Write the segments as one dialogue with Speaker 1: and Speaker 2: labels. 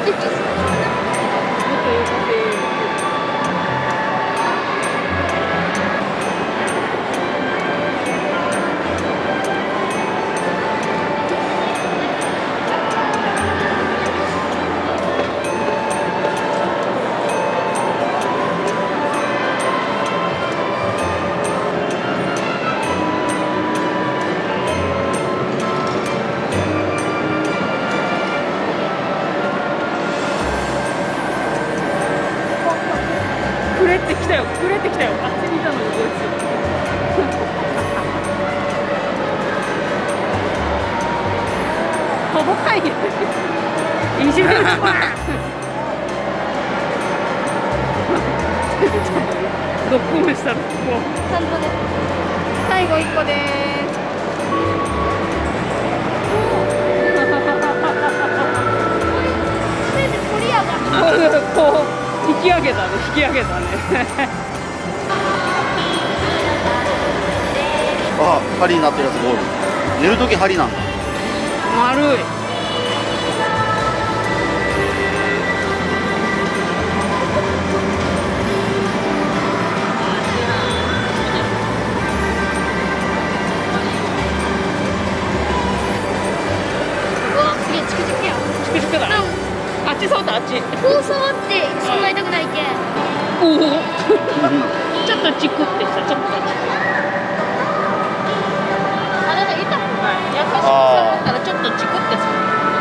Speaker 1: 膨れてきたよ。あっちにいたのにこいつ。届かんよ。いじめるわ。6個目したらここ。
Speaker 2: ちゃんとね。最後1個でーす。鳥やが。
Speaker 1: こう引き上げたね、引き上げたね。
Speaker 3: あ、針になってるやつゴール。寝るとき針なんだ。
Speaker 1: 丸い。あっち触った、あっち。
Speaker 2: こう触ってそんな痛くないけん。
Speaker 1: おお。ちょっとチクってした、ちょっと。あれだ、痛くない。優しく触ったらちょっとチクってする。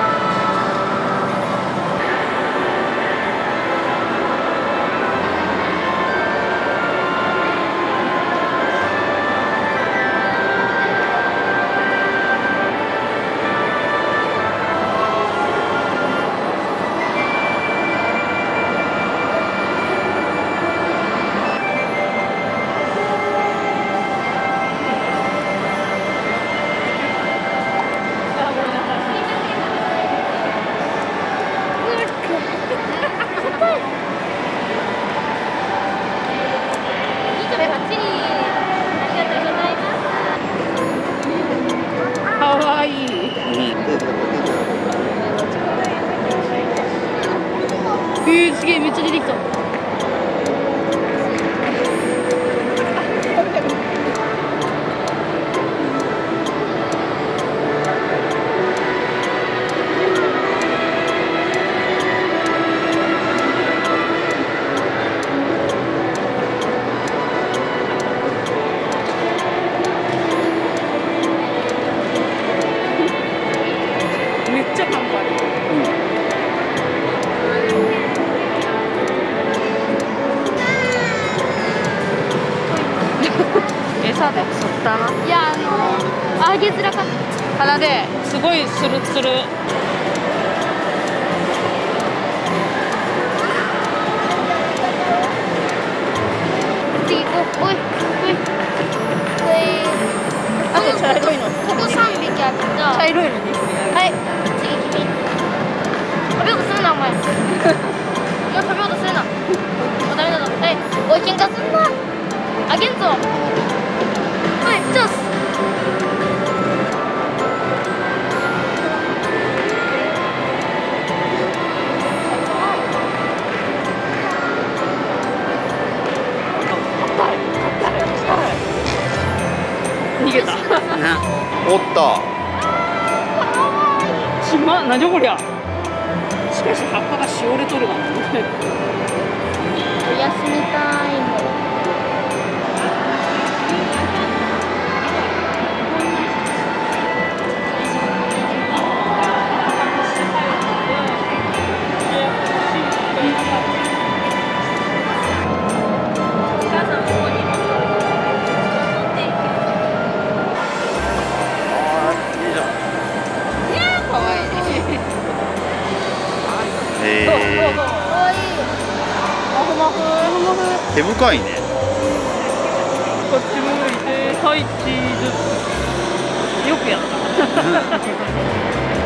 Speaker 1: かわいい。すげえ、めっちゃ出てきた。めっちゃパンパン。餌で釣ったな。
Speaker 2: いや、あげづらかった。
Speaker 1: 鼻ですごいスルツル。
Speaker 2: 次行こう。おいおいおい。
Speaker 1: あと茶色いの。
Speaker 2: ここ3匹あった。
Speaker 1: 茶色いの2匹。
Speaker 2: はい、次君。食べようとするな、お前。いや、食べようとするな。ダメだぞ。はい、おい、喧嘩すんな。あげんぞ。はい、チョス。
Speaker 1: 逃げた。
Speaker 3: おった。
Speaker 1: なんじゃこりゃ。しかし葉っぱがしおれとるわ。
Speaker 2: おやすみタイム。
Speaker 3: 毛深いね。
Speaker 1: こっち向いて、はい、チーズ。よくやった。